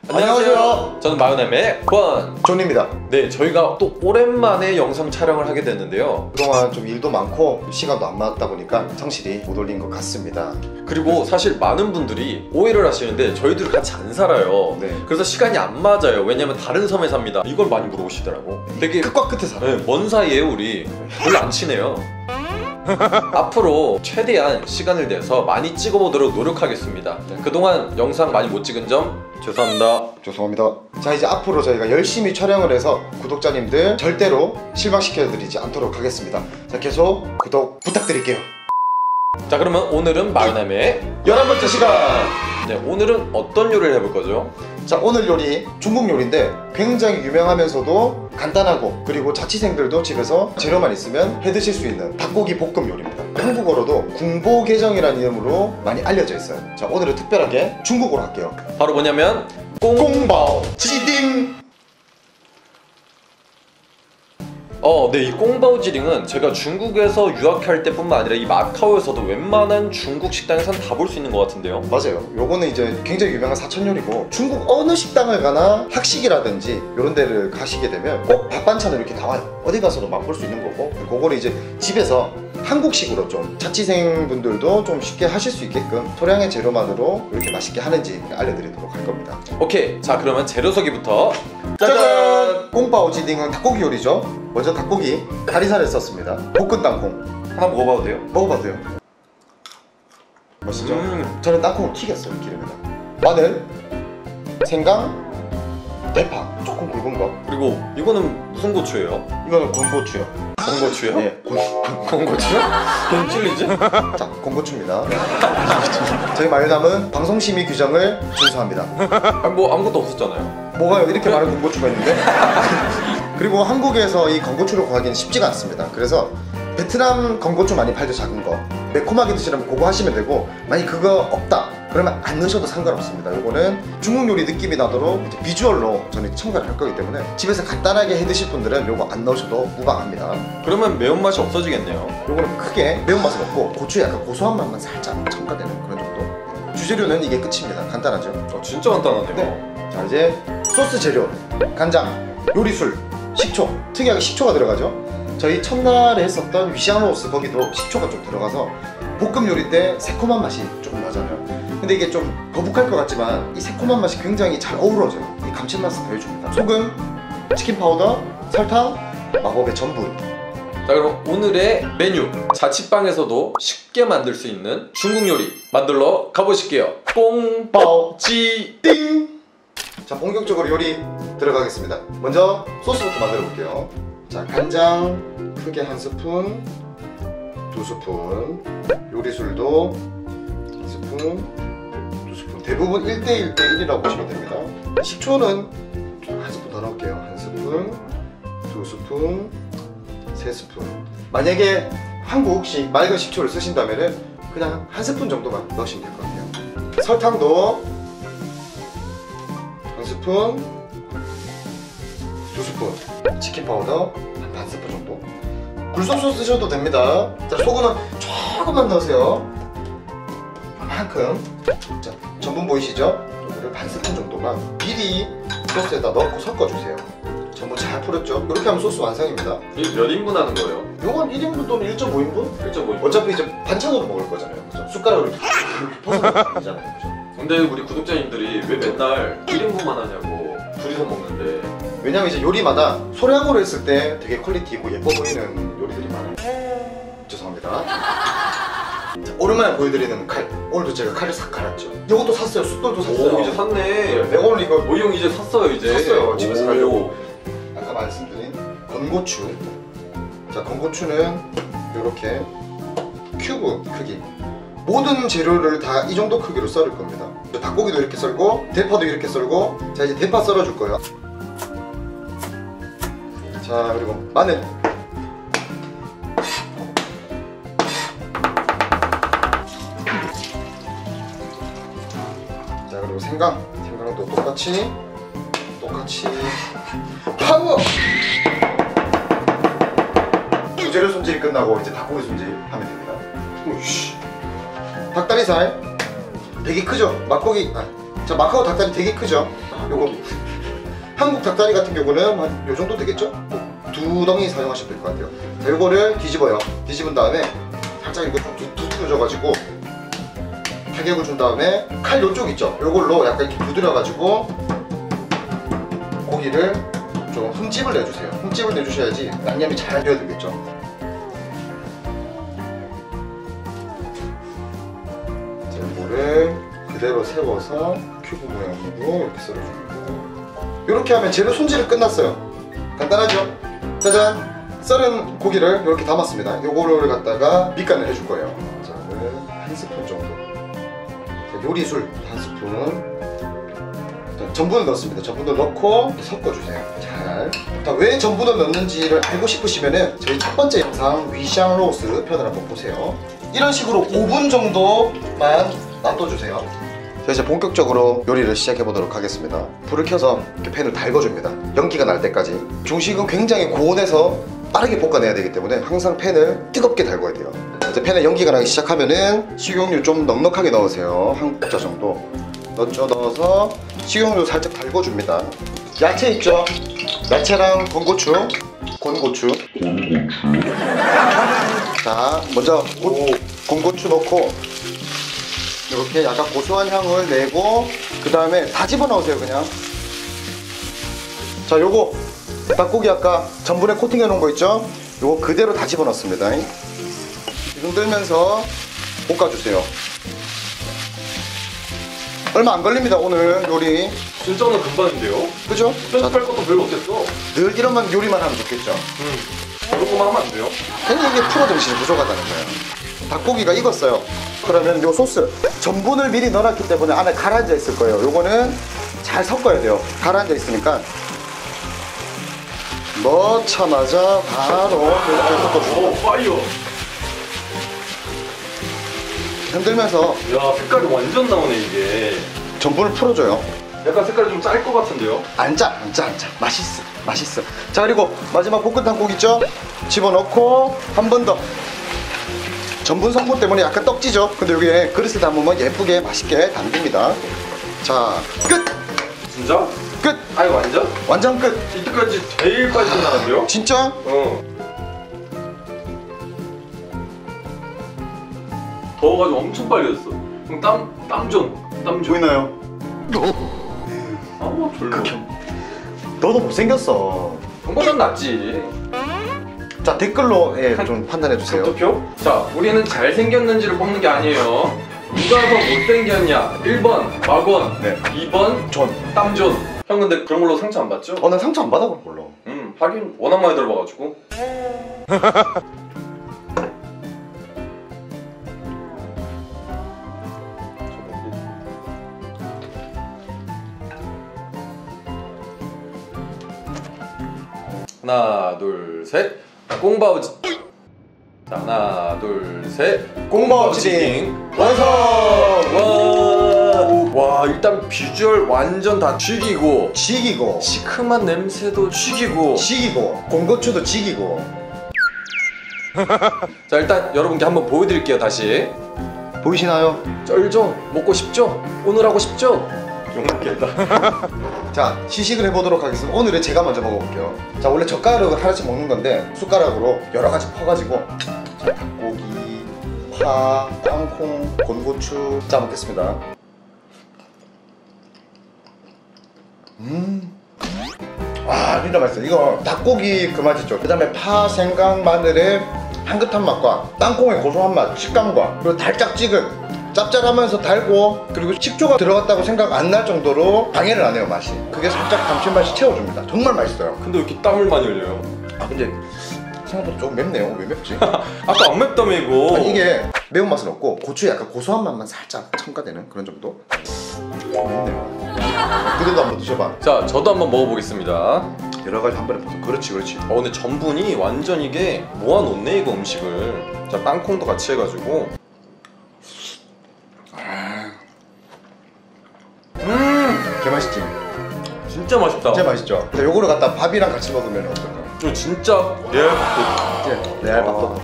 안녕하세요. 저는 마요남의 존입니다. 네, 저희가 또 오랜만에 영상 촬영을 하게 됐는데요. 그동안 좀 일도 많고 시간도 안 맞다 보니까 성실히 못 올린 것 같습니다. 그리고 사실 많은 분들이 오해를 하시는데 저희들 같이 안 살아요. 네. 그래서 시간이 안 맞아요. 왜냐면 다른 섬에 삽니다. 이걸 많이 물어보시더라고. 되게 끝과 끝에 살아요. 네, 먼 사이에 우리 별로 안 친해요. 앞으로 최대한 시간을 내서 많이 찍어보도록 노력하겠습니다. 그동안 영상 많이 못 찍은 점 죄송합니다. 자, 이제 앞으로 저희가 열심히 촬영을 해서 구독자님들 절대로 실망시켜드리지 않도록 하겠습니다. 자, 계속 구독 부탁드릴게요. 자, 그러면 오늘은 마요남의 11번째 시간! 네, 오늘은 어떤 요리를 해볼 거죠? 자, 오늘 요리 중국 요리인데 굉장히 유명하면서도 간단하고 그리고 자취생들도 집에서 재료만 있으면 해드실 수 있는 닭고기 볶음 요리입니다. 한국어로도 궁보게정이라는 이름으로 많이 알려져 있어요. 자, 오늘은 특별하게 중국어로 할게요. 바로 뭐냐면 꽁바오 지딩! 네, 이 꽁바오 지딩은 제가 중국에서 유학할 때뿐만 아니라 이 마카오에서도 웬만한 중국 식당에선 다 볼 수 있는 것 같은데요. 맞아요. 요거는 이제 굉장히 유명한 사천 요리고 중국 어느 식당을 가나 학식이라든지 이런 데를 가시게 되면 꼭 밥 반찬으로 이렇게 나와요. 어디 가서도 맛볼 수 있는 거고, 그거를 이제 집에서 한국식으로 좀 자취생분들도 좀 쉽게 하실 수 있게끔 소량의 재료만으로 이렇게 맛있게 하는지 알려드리도록 할 겁니다. 오케이, 자 그러면 재료 소개부터 짜잔! 꽁바오 지딩은 닭고기 요리죠. 먼저 닭고기 다리살을 썼습니다. 볶은 땅콩 하나 먹어봐도 돼요? 먹어봐도 돼요. 맛있죠? 저는 땅콩을 튀겼어요, 기름에다. 마늘, 생강, 대파 조금 굵은 거. 그리고 이거는 무슨 고추예요? 이거는 곤고추요. 곤고추요? 네, 곤고추요? 그럼 찔리지? 자, 곤고추입니다. 저희 마요남은 방송심의 규정을 준수합니다. 뭐 아무것도 없었잖아요. 뭐가요? 이렇게 많은 곤고추가 있는데? 그리고 한국에서 이 건고추를 구하기는 쉽지가 않습니다. 그래서 베트남 건고추 많이 팔죠, 작은 거. 매콤하게 드시려면 그거 하시면 되고, 만약 그거 없다 그러면 안 넣으셔도 상관없습니다. 요거는 중국 요리 느낌이 나도록 이제 비주얼로 저는 첨가를 할 거기 때문에 집에서 간단하게 해 드실 분들은 요거 안 넣으셔도 무방합니다. 그러면 매운맛이 없어지겠네요. 요거는 크게 매운맛은 없고 고추에 약간 고소한 맛만 살짝 첨가되는 그런 정도. 주재료는 이게 끝입니다. 간단하죠? 진짜 간단하네요. 네. 자, 이제 소스 재료 간장, 요리술, 식초, 특이하게 식초가 들어가죠. 저희 첫날에 했었던 위시아노스 거기도 식초가 좀 들어가서 볶음 요리 때 새콤한 맛이 조금 나잖아요. 근데 이게 좀 거북할 것 같지만 이 새콤한 맛이 굉장히 잘 어우러져요. 이 감칠맛을 더해줍니다. 소금, 치킨 파우더, 설탕, 마법의 전분. 자, 그럼 오늘의 메뉴 자취방에서도 쉽게 만들 수 있는 중국 요리 만들러 가보실게요. 꽁바오 지딩! 자, 본격적으로 요리 들어가겠습니다. 먼저 소스부터 만들어 볼게요. 자, 간장 크게 한 스푼, 2스푼, 요리술도 1스푼, 2스푼. 대부분 1대1대1이라고 보시면 됩니다. 식초는 한 스푼 더 넣을게요. 한 스푼, 2스푼, 3스푼. 만약에 한국식 맑은 식초를 쓰신다면 그냥 한 스푼 정도만 넣으시면 될 것 같아요. 설탕도 한 스푼, 2스푼, 치킨 파우더 한 반 스푼 정도. 굴소스 쓰셔도 됩니다. 자, 소금은 조금만 넣으세요. 이만큼. 자, 전분 보이시죠? 이거를 반 스푼 정도만 미리 소스에다 넣고 섞어주세요. 전분 잘 풀었죠? 이렇게 하면 소스 완성입니다. 이게 몇 인분 하는 거예요? 이건 1인분 또는 1.5인분? 1.5인분. 어차피 이제 반찬으로 먹을 거잖아요. 그죠? 숟가락으로 이렇게 퍼서 먹으면 되잖아요. 그죠? 근데 우리 구독자님들이 왜 맨날 1인분만 하냐고, 둘이서 먹는데. 왜냐면 이제 요리마다 소량으로 했을 때 되게 퀄리티 있고 예뻐 보이는 요리들이 많아요. 죄송합니다. 자, 오랜만에 보여드리는 칼. 오늘도 제가 칼을 싹 갈았죠. 이것도 샀어요. 숯돌도 샀어요. 오, 이제 샀네. 내가 오늘 이거 형 이제 샀어요. 이제 샀어요. 집에서 가려고. 아까 말씀드린 건고추. 자, 건고추는 이렇게 큐브 크기. 모든 재료를 다 이 정도 크기로 썰을 겁니다. 닭고기도 이렇게 썰고 대파도 이렇게 썰고. 자, 이제 대파 썰어줄 거예요. 자, 그리고 마늘. 자, 그리고 생강도 똑같이 파워! 주재료 손질이 끝나고 이제 닭고기 손질하면 됩니다. 우이씨. 닭다리살 되게 크죠? 막고기 자, 마카오 닭다리 되게 크죠? 요거 한국 닭다리 같은 경우는 한 요 정도 되겠죠? 2덩이 사용하시면 될 것 같아요. 자, 요거를 뒤집어요. 뒤집은 다음에 살짝 이거 툭툭 쳐줘가지고 타격을 준 다음에 칼 요쪽 있죠? 요걸로 약간 이렇게 두드려가지고 고기를 좀 흠집을 내주세요. 흠집을 내주셔야지 양념이 잘 배어들겠죠. 자, 요거를 그대로 세워서 큐브 모양으로 이렇게 썰어줍니다. 이렇게 하면 재료 손질이 끝났어요. 간단하죠? 짜잔! 썰은 고기를 이렇게 담았습니다. 요거를 갖다가 밑간을 해줄 거예요. 자, 한 스푼 정도. 자, 요리술 한 스푼. 자, 전분을 넣습니다. 전분을 넣고 섞어주세요. 잘. 자, 왜 전분을 넣는지를 알고 싶으시면은 저희 첫 번째 영상 위샹 로스 편을 한번 보세요. 이런 식으로 5분 정도만 놔둬주세요. 자, 이제 본격적으로 요리를 시작해 보도록 하겠습니다. 불을 켜서 이렇게 팬을 달궈줍니다. 연기가 날 때까지. 중식은 굉장히 고온에서 빠르게 볶아내야 되기 때문에 항상 팬을 뜨겁게 달궈야 돼요. 이제 팬에 연기가 나기 시작하면은 식용유 좀 넉넉하게 넣으세요. 한 국자 정도 넣어서 식용유 살짝 달궈줍니다. 야채 있죠? 야채랑 건고추. 자, 먼저 건고추 넣고 이렇게 약간 고소한 향을 내고 그 다음에 다 집어넣으세요. 그냥. 자, 요거 닭고기 아까 전분에 코팅해 놓은 거 있죠? 요거 그대로 다 집어넣습니다. 흔들면서 볶아주세요. 얼마 안 걸립니다. 오늘 요리 진짜는 금방인데요? 그죠? 편집할 것도 별로 없겠어. 늘 이런 요리만 하면 좋겠죠. 그런 것만 하면 안 돼요? 괜히 이게 프로 정신이 부족하다는 거예요. 닭고기가 익었어요. 그러면 요 소스 전분을 미리 넣어놨기 때문에 안에 가라앉아 있을 거예요. 요거는 잘 섞어야 돼요. 가라앉아 있으니까 넣자마자 바로 이렇게 섞어주고 오, 파이어. 흔들면서 야, 색깔이 완전 나오네 이게. 전분을 풀어줘요. 약간 색깔이 좀 짤 것 같은데요? 안 짜. 맛있어. 자, 그리고 마지막 볶은 닭고기 있죠? 집어넣고 한 번 더. 전분 성분 때문에 약간 떡지죠? 근데 여기에 그릇에 담으면 예쁘게 맛있게 담깁니다. 자, 끝! 진짜? 끝! 아니 완전? 완전 끝! 이때까지 제일 빨리 끝나는데요? 진짜? 더워가지고 엄청 빨리 됐어. 그럼 땀 보이나요? 아, 별로. 너도 못생겼어. 형보단 낫지. 자, 댓글로 좀 판단해주세요. 투표? 자, 우리는 잘생겼는지를 뽑는 게 아니에요. 누가 더 못생겼냐? 1번 마건, 네. 2번 존. 땀존. 형 근데 그런 걸로 상처 안 받죠? 난 상처 안 받아, 몰라. 하긴 워낙 많이 들어봐가지고. 하나, 둘, 셋. 꽁바오지. 자, 하나, 둘, 셋. 꽁바오치딩 완성! 와, 일단 비주얼 완전 다 죽이고, 지기고 시큼한 냄새도 죽이고. 공고추도 지기고. 자, 일단 여러분께 한번 보여드릴게요. 다시. 보이시나요? 쩔죠? 먹고 싶죠? 오늘 하고 싶죠? 용납겠다. 자, 시식을 해보도록 하겠습니다. 오늘은 제가 먼저 먹어볼게요. 자, 원래 젓가락으로 하나씩 먹는 건데 숟가락으로 여러 가지 퍼가지고 자, 닭고기, 파, 땅콩, 건고추. 자, 먹겠습니다. 와, 진짜 맛있어. 이거 닭고기 그 맛 있죠? 그 다음에 파, 생강, 마늘의 향긋한 맛과 땅콩의 고소한 맛, 식감과 그리고 달짝지근 짭짤하면서 달고 그리고 식초가 들어갔다고 생각 안 날 정도로 방해를 안 해요. 맛이. 그게 살짝 감칠맛이 채워줍니다. 정말 맛있어요. 근데 왜 이렇게 땀을 많이 흘려요? 아, 근데 생각보다 조금 맵네요. 왜 맵지? 아까 안 맵다며 이거. 아니, 이게 매운맛은 없고 고추에 약간 고소한 맛만 살짝 첨가되는 그런 정도? 맵네요. 그래도 한번 드셔봐. 자, 저도 한번 먹어보겠습니다. 여러 가지 한 번에 벗어. 그렇지. 근데 전분이 완전 이게 모아놓네 이거 음식을. 자, 땅콩도 같이 해가지고. 개 맛있지? 진짜 맛있다. 진짜 맛있죠? 자, 요거를 갖다 밥이랑 같이 먹으면 어떨까? 이거 진짜 레알 밥도. 레알 밥도.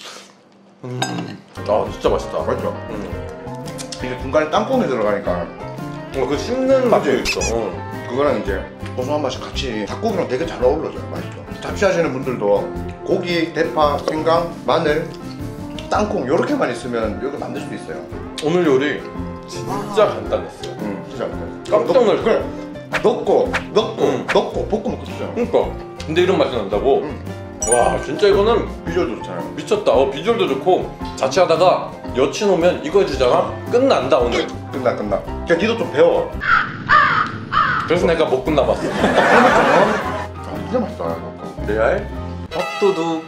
아, 진짜 맛있다. 맛있죠? 이게 중간에 땅콩이 들어가니까 그 씹는 맛도 그치? 있어. 그거랑 이제 고소한 맛이 같이 닭고기랑 되게 잘 어우러져요. 맛있죠. 잡채하시는 분들도 고기, 대파, 생강, 마늘, 땅콩 요렇게만 있으면 이거 만들 수도 있어요. 오늘 요리 진짜 간단했어요. 진짜 깜짝 놀랐어. 그래. 넣고 응. 볶으면 끝이잖아. 그러니까 근데 이런 맛이 난다고? 와 진짜 이거는 비주얼도 좋잖아요. 미쳤다. 비주얼도 좋고 자취하다가 여친 오면 이거 해주잖아? 끝난다 오늘. 끝나. 그냥 니도 좀 배워. 그래서 내가 못 끝나봤어. 진짜 맛있다. 이거. 레알 밥도둑.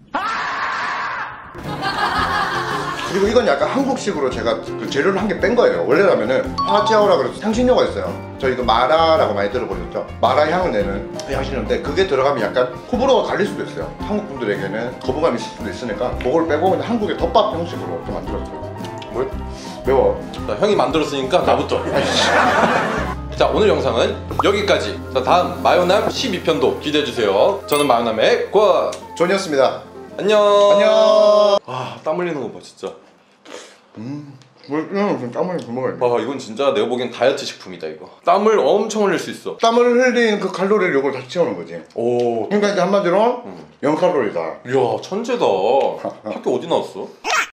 그리고 이건 약간 한국식으로 제가 그 재료를 한 개 뺀 거예요. 원래라면은 화지아오라 그래서 향신료가 있어요. 저희 그 마라라고 많이 들어보셨죠? 마라 향을 내는 향신료인데 그게 들어가면 약간 호불호가 갈릴 수도 있어요. 한국 분들에게는 거부감이 있을 수도 있으니까 그걸 빼고 그냥 한국의 덮밥 형식으로 또 만들었어요. 뭘? 매워. 자, 형이 만들었으니까 나부터. 자 오늘 영상은 여기까지. 자 다음 마요남 12편도 기대해주세요. 저는 마요남의 권 존이었습니다. 안녕. 안녕. 땀 흘리는 거 봐 진짜. 좀 땀을 좀 먹어야 돼. 봐 이건 진짜 내가 보기엔 다이어트 식품이다 이거. 땀을 엄청 흘릴 수 있어. 땀을 흘린 그 칼로리를 이걸 다 채우는 거지. 오. 그러니까 이제 한마디로 0칼로리다. 이야 천재다. 학교 어디 나왔어?